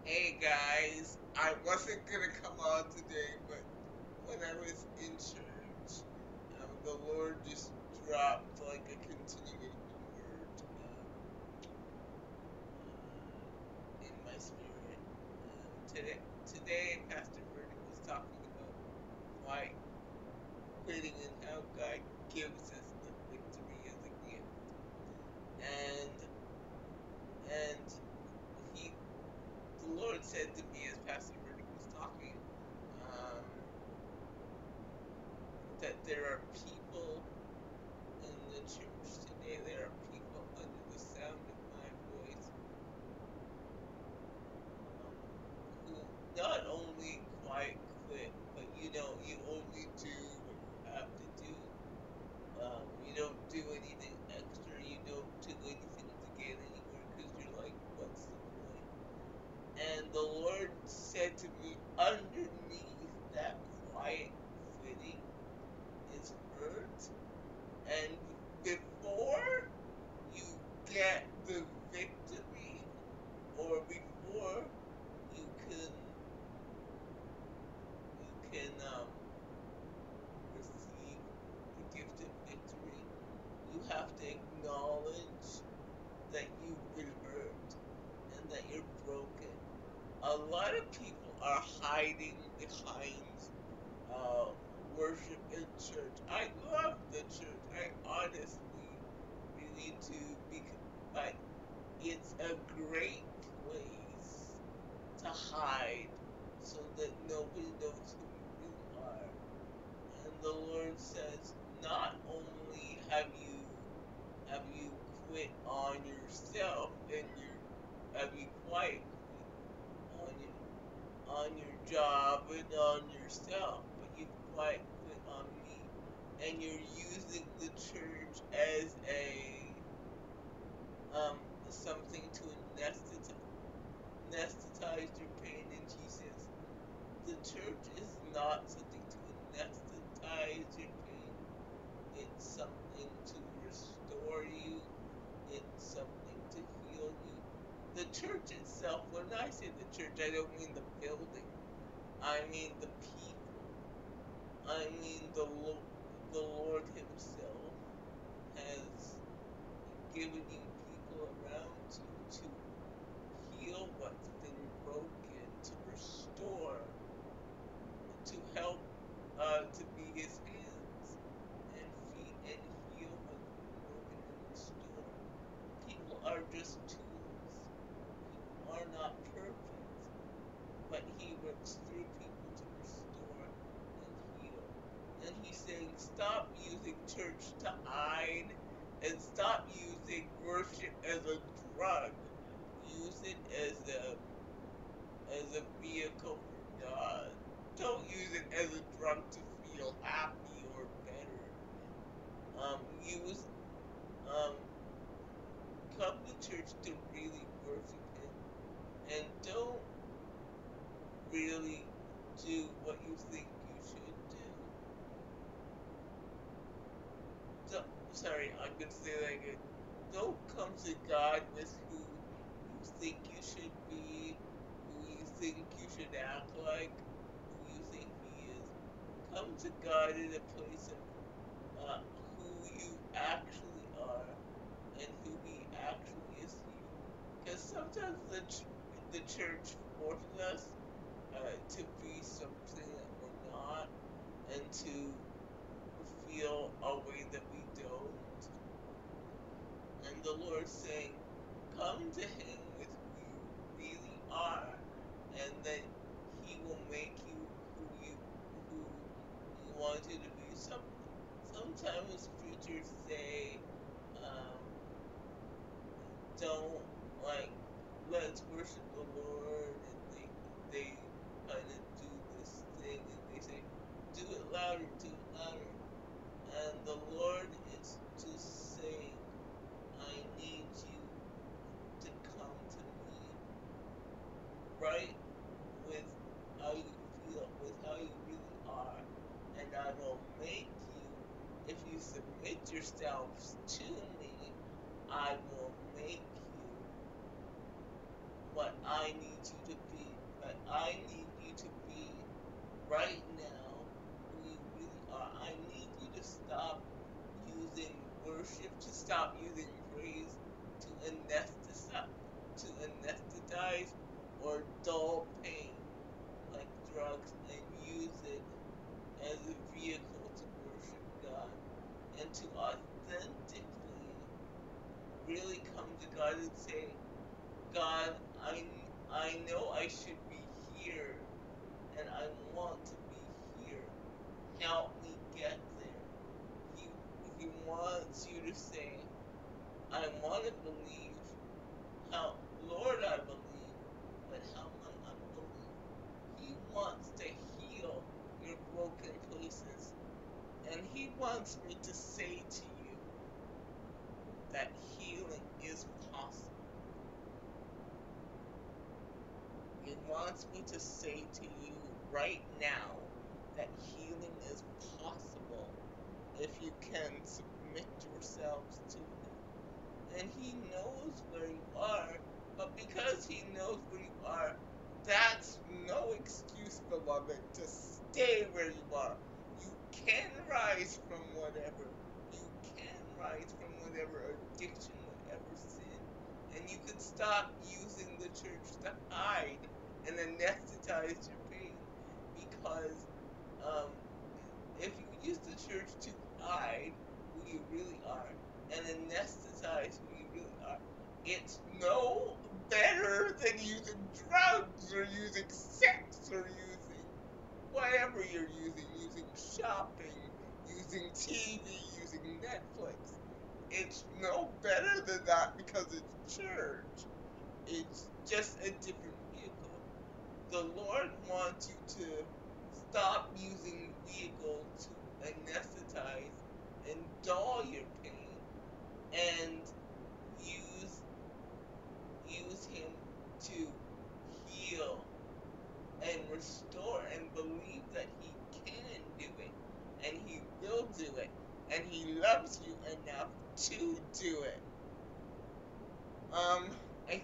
Hey guys, I wasn't gonna come on today, but when I was in church, the Lord just dropped like a continuation word in my spirit. Today, Pastor Vernon was talking about quiet quitting and how God gives us the victory as a gift, and and he, the Lord said to me as Pastor Vernon was talking. Um, that there are people in the church today, there are people under the sound of my voice um, who not only quite quit, but you only do what you have to do. You don't do anything extra, you don't do anything to get anywhere because you're like, what's the point? And the Lord said to me, underneath that quiet quitting is hurt. And before you get the victory, or before you can receive the gift of victory, you have to acknowledge that you've been hurt and that you're broken. A lot of people are hiding behind uh, worship in church. I love the church. I honestly really do, but it's a great place to hide so that nobody knows who you really are. And the Lord says, not only have you quit on yourself and have you quiet quit on your job and on yourself, but you've quiet quit on me, and you're using the church as a something to anesthetize your pain. And he says, the church is not something to anesthetize your pain. It's something to restore you. It's something to heal you. The church itself, when I say the church, I don't mean the building. I mean the people. I mean the Lord Himself has given you people around you to heal what's been broken, to restore, to help, to be His hands and feet and heal what's been broken and restore. People are just tools. People are not perfect, but He works through people to restore and heal. And He's saying, stop using church to hide and stop using worship as a drug. Use it as a vehicle for God. Don't use it as a drug to feel happy or better. Use come to church to really worship Him, and don't really do what you think you should do. So, sorry, I'm gonna say that again. Don't come to God with who you think you should be, who you think you should act like, who you think He is. Come to God in a place of who you actually are and who He actually is to you. Because sometimes the church forces us to be something that we're not, and to feel a way that we don't. And the Lord's saying, come to Him with who you really are, and then He will make you who He wants you to be. Sometimes preachers say, um, don't like let's worship the Lord, and they kind of do this thing, and they say, do it louder, do it louder. And the Lord is just saying, I need you to come to me right with how you feel, with how you really are. And I will make you, if you submit yourselves to me, I will make you what I I need you to be. But I need you to be right now who you really are. I need you to stop using worship, to stop using praise to anesthetize or dull pain like drugs, and use it as a vehicle to worship God and to authentically really come to God and say, God, I know I should be here and I want to be here. Help me get there. He, he wants you to say, I want to believe. Help, Lord, I believe, but help my unbelief. He wants to heal your broken places. And He wants me to say to you that healing is possible. He wants me to say to you right now that healing is possible if you can submit yourselves to Him. And He knows where you are, but because He knows where you are, that's no excuse, beloved, to stay where you are. You can rise from whatever. You can rise from whatever addiction, whatever sin. And you could stop using the church to hide and anesthetize your pain. Because um, if you use the church to hide who you really are and anesthetize who you really are, it's no better than using drugs or using sex or using whatever you're using shopping, using TV, using Netflix. It's no better than that because it's church. It's just a different vehicle. The Lord wants you to stop using vehicles to anesthetize and dull your pain and use Him to heal and restore and believe that He can do it and He will do it and He loves you enough to do it. Um, I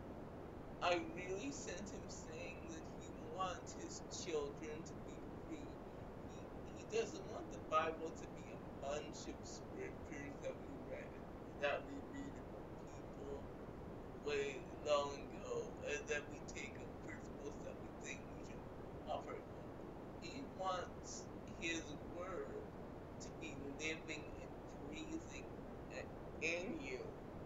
I really sense Him saying that He wants His children to be free. He doesn't want the Bible to be a bunch of scriptures that we read about people way long ago, and that we take up principles that we think we should operate on. He wants His word to be living and breathing in you.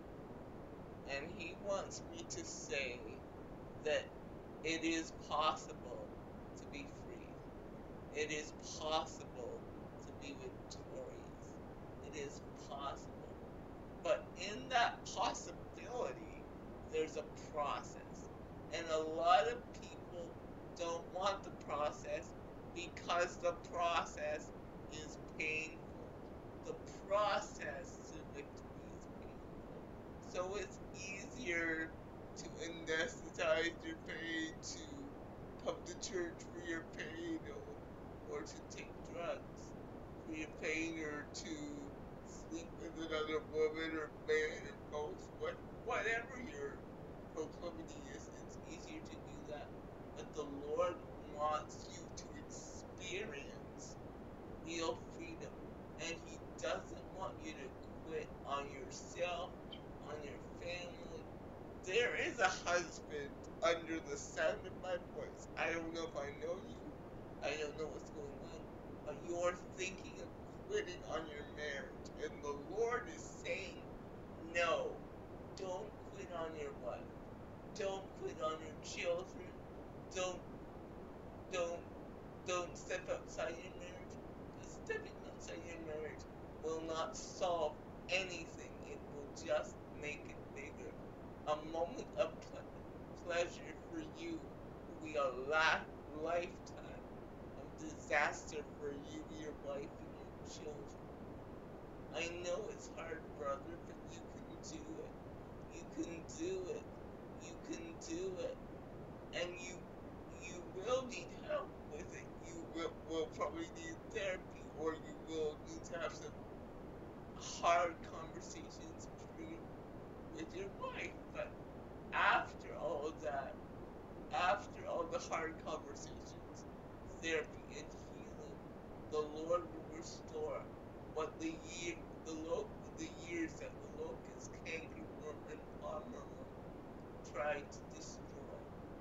And He wants me to say that it is possible to be free. It is possible to be victorious. It is possible. But in that possibility, there's a process. And a lot of people don't want the process because the process is painful. The process to victory is painful. So it's easier to anesthetize your pain, to come to church for your pain, or to take drugs for your pain, or to sleep with another woman or man or both. Whatever your proclivity is, it's easier to do that. But the Lord wants you to experience real freedom. And He doesn't want you to quit on yourself, on your family. There is a husband under the sound of my voice. I don't know if I know you. I don't know what's going on. But you're thinking of quitting on your marriage. And the Lord is saying, no, don't quit on your wife. Don't quit on your children. Don't don't don't step outside your marriage. Because stepping outside your marriage will not solve anything. It will just make it bigger. A moment of pleasure for you will be a lifetime of disaster for you, your wife, and your children. I know it's hard, brother, but you can do it. You can do it. You can do it. And you will need help with it. You will probably need therapy, or you will need to have some hard conversations with your wife. But after all of that, hard conversations, therapy, and healing. The Lord will restore what the years that the locust, cankerworm, and palmerworm tried to destroy.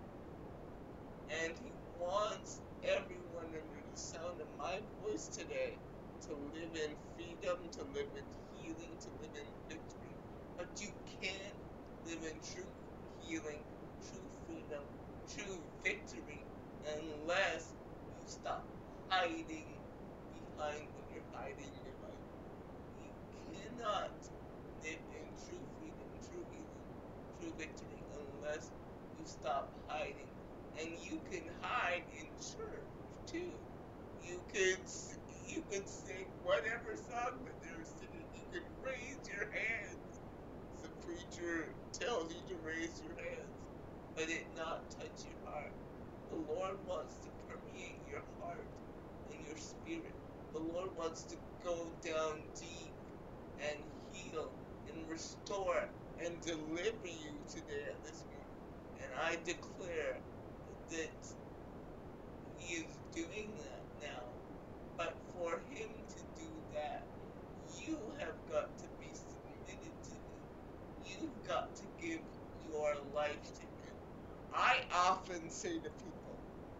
And He wants everyone under the sound of my voice today to live in freedom, to live in healing, to live in victory. But you can't live in true healing, true freedom, true victory unless you stop hiding behind what you're hiding in your life. You cannot live in true freedom, true healing, true victory unless you stop hiding. And you can hide in church too. You could you could sing whatever song that they're singing. You could raise your hands. The preacher tells you to raise your hands, but it not touch your heart. The Lord wants to permeate your heart and your spirit. The Lord wants to go down deep and heal and restore and deliver you today at this moment. And I declare that He is doing that now. But for Him to do that, you have got to be submitted to Him. You've got to give your life to Him. I often say to people,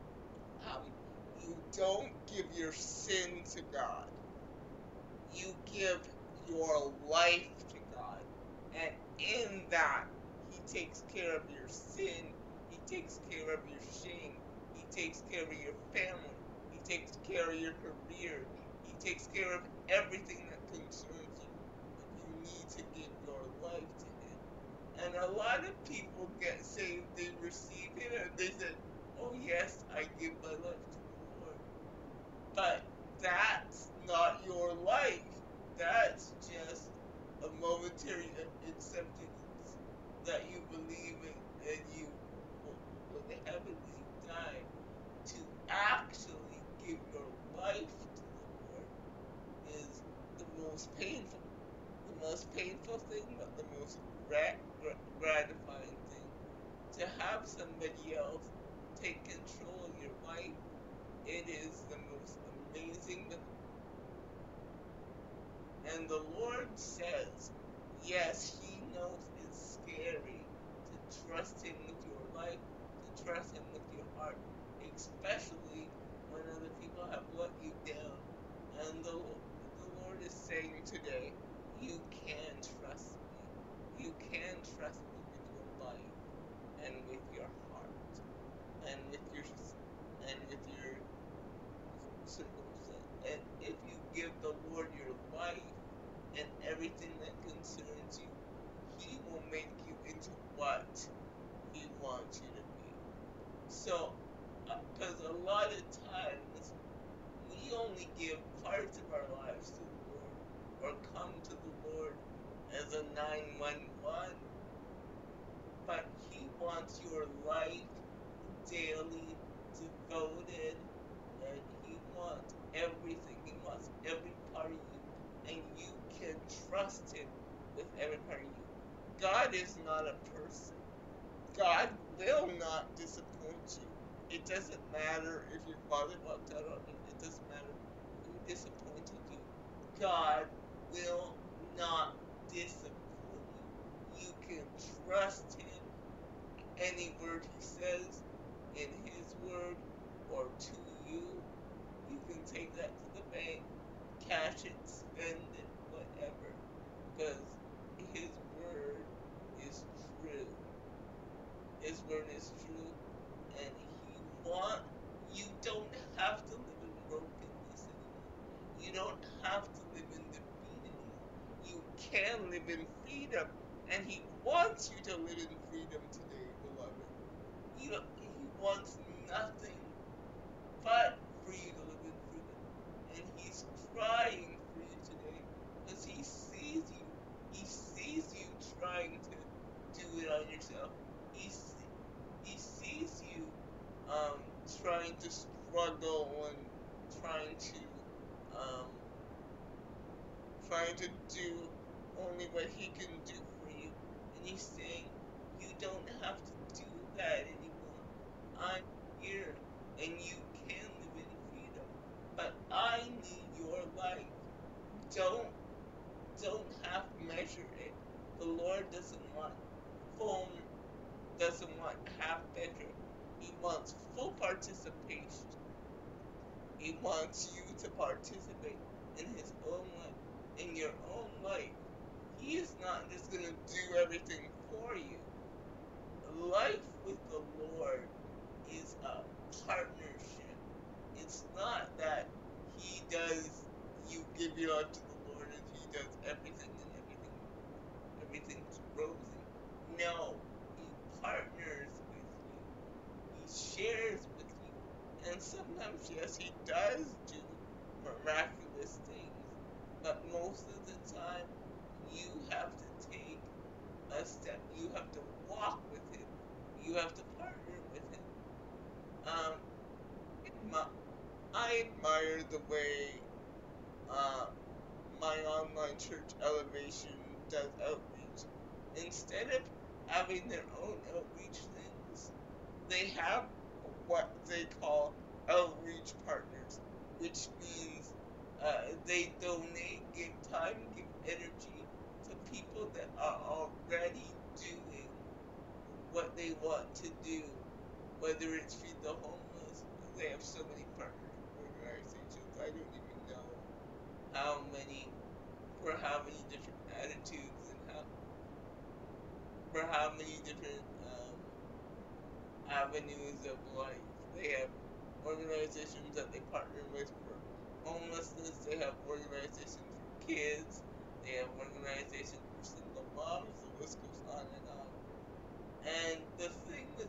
you don't give your sin to God. You give your life to God. And in that, He takes care of your sin. He takes care of your shame. He takes care of your family. He takes care of your career. He takes care of everything that concerns you. But you need to give your life to Him. And a lot of people get saved, they receive Him, and they say, oh yes, I give my life to the Lord. But that's not your life. That's just a momentary acceptance that you believe in and you will go to heaven when you die. To actually give your life to the Lord is the most painful. The most painful thing, but the most gratifying thing. To have somebody else take control of your life, it is the most amazing. And the Lord says, yes, He knows it's scary to trust Him with your life, to trust Him with your heart, especially when other people have let you down. And the Lord is saying today, you can trust me. You can trust me with your life and with your heart and with your circumstance. And if you give the Lord your life and everything that concerns you, He will make you into what He wants you to be. So, because a lot of times we only give parts of our lives to the Lord or come to the Lord as a 911, but He wants your life daily devoted, and He wants everything. He wants every part of you, and you can trust Him with every part of you. God is not a person. God will not disappoint you. It doesn't matter if your father walked out on you. It doesn't matter who disappointed you. God will not disappoint you. You can trust Him. Any word He says in His word or to you, you can take that to the bank, cash it, spend it, whatever, because His word is true. His word is true, and you don't have to live in brokenness anymore. You don't have to live in defeat anymore. You can live in freedom, and He wants you to live in freedom today, beloved. He wants nothing but for you to live in freedom. And He's trying for you today because He sees you. He sees you trying to do it on yourself. He sees you trying to struggle and trying to um, do only what He can do for you. And He's saying, you don't have to do that anymore. I'm here doesn't want half measure. He wants full participation. He wants you to participate in his own life, in your own life. He is not just going to do everything for you. Life with the Lord is a partnership. It's not that he does, you give your life to the Lord and he does everything and everything's rosy. No, he partners with you. He shares with you. And sometimes, yes, he does do miraculous things. But most of the time, you have to take a step. You have to walk with him. You have to partner with him. Um, my, I admire the way uh, my online church Elevation does outreach. Instead of having their own outreach things, they have what they call outreach partners, which means they donate, give time, give energy to people that are already doing what they want to do, whether it's feed the homeless. They have so many partner organizations. I don't even know how many, for how many different attitudes and how for how many different avenues of life. They have organizations that they partner with for homelessness. They have organizations for kids. They have organizations for single moms. The list goes on and on. And the thing with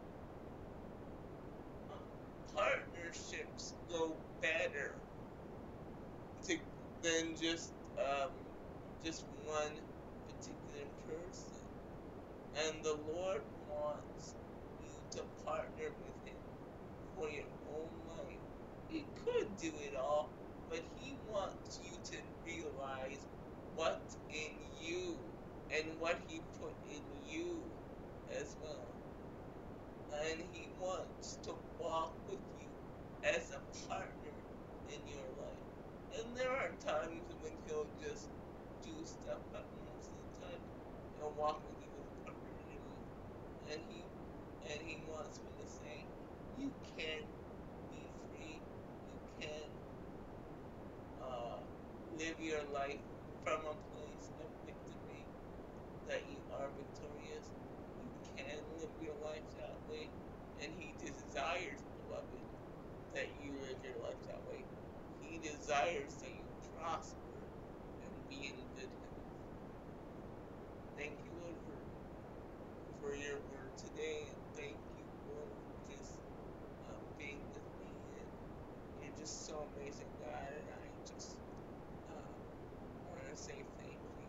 partnerships go better to, than just one particular person. And the Lord wants you to partner with him for your own life. He could do it all, but he wants you to realize what's in you and what he put in you as well. And he wants to walk with you as a partner in your life. And there are times when he'll just do stuff, but most of the time he'll walk with you as a partner in your life. And he wants me to say, you can be free. You can uh, live your life from a place of victory, that you are victorious. You can live your life that way. And he desires, beloved, that you live your life that way. He desires that you prosper and be in good health. Thank you, Lord, for your word today, and thank you, Lord, for just being with me. And you're just so amazing, God, and I just want to say thank you.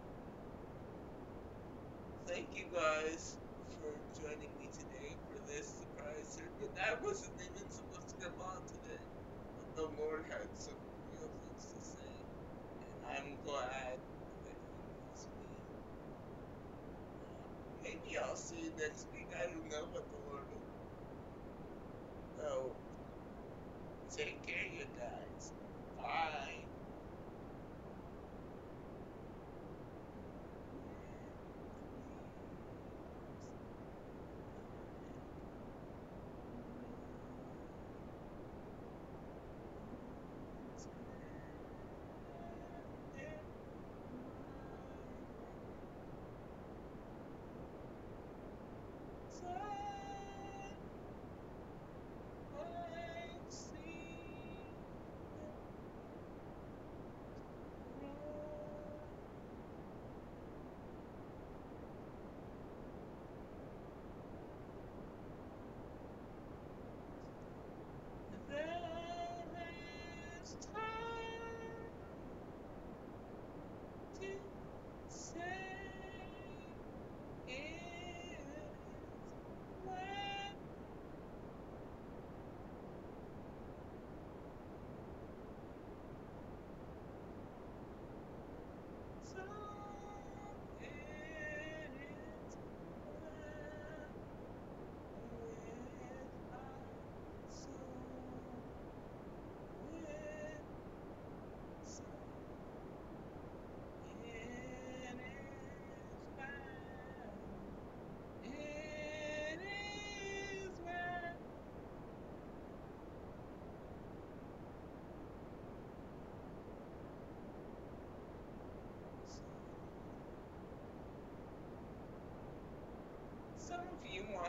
Thank you guys for joining me today for this surprise sermon. I wasn't even supposed to come on today, but the Lord had some real things to say, and I'm glad that He used me. Maybe I'll see you next week. I don't know what the Lord will. So, take care, you guys. Bye. So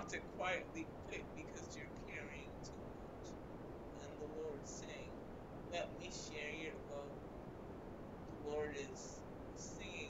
to quietly quit because you're carrying too much. And the Lord's saying, let me share your load. The Lord is singing